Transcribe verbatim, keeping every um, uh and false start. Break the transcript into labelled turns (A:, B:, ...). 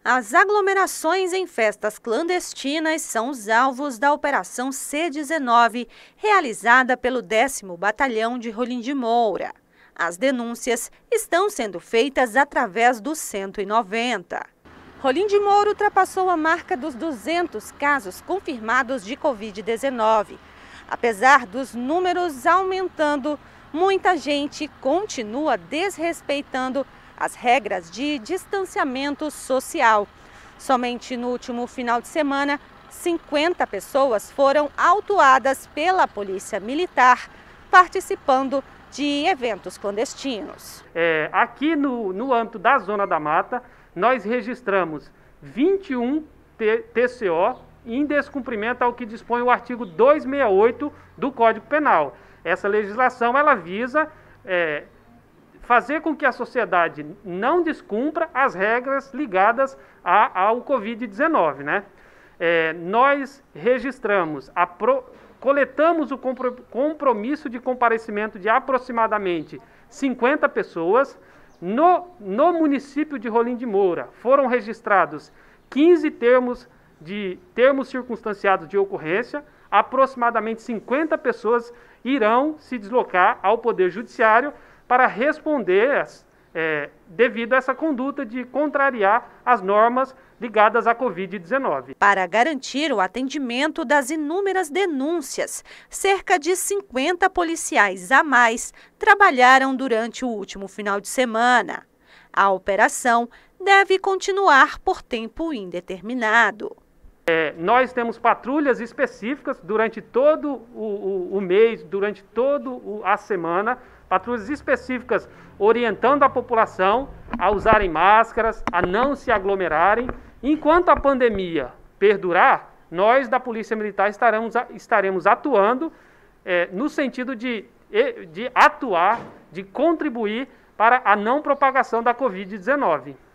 A: As aglomerações em festas clandestinas são os alvos da Operação C dezenove, realizada pelo décimo Batalhão de Rolim de Moura. As denúncias estão sendo feitas através do cento e noventa. Rolim de Moura ultrapassou a marca dos duzentos casos confirmados de covid dezenove. Apesar dos números aumentando, muita gente continua desrespeitando as regras de distanciamento social. Somente no último final de semana, cinquenta pessoas foram autuadas pela Polícia Militar participando de eventos clandestinos.
B: É, aqui no, no âmbito da Zona da Mata, nós registramos vinte e um T C O em descumprimento ao que dispõe o artigo duzentos e sessenta e oito do Código Penal. Essa legislação ela visa é, fazer com que a sociedade não descumpra as regras ligadas a, ao covid dezenove, né? É, nós registramos, a pro, coletamos o compromisso de comparecimento de aproximadamente cinquenta pessoas. No, no município de Rolim de Moura foram registrados quinze termos, de, termos circunstanciados de ocorrência. Aproximadamente cinquenta pessoas irão se deslocar ao Poder Judiciário para responder é, devido a essa conduta de contrariar as normas ligadas à covid dezenove.
A: Para garantir o atendimento das inúmeras denúncias, cerca de cinquenta policiais a mais trabalharam durante o último final de semana. A operação deve continuar por tempo indeterminado.
B: É, nós temos patrulhas específicas durante todo o, o, o mês, durante toda a semana, patrulhas específicas orientando a população a usarem máscaras, a não se aglomerarem. Enquanto a pandemia perdurar, nós da Polícia Militar estaremos, estaremos atuando é, no sentido de, de atuar, de contribuir para a não propagação da covid dezenove.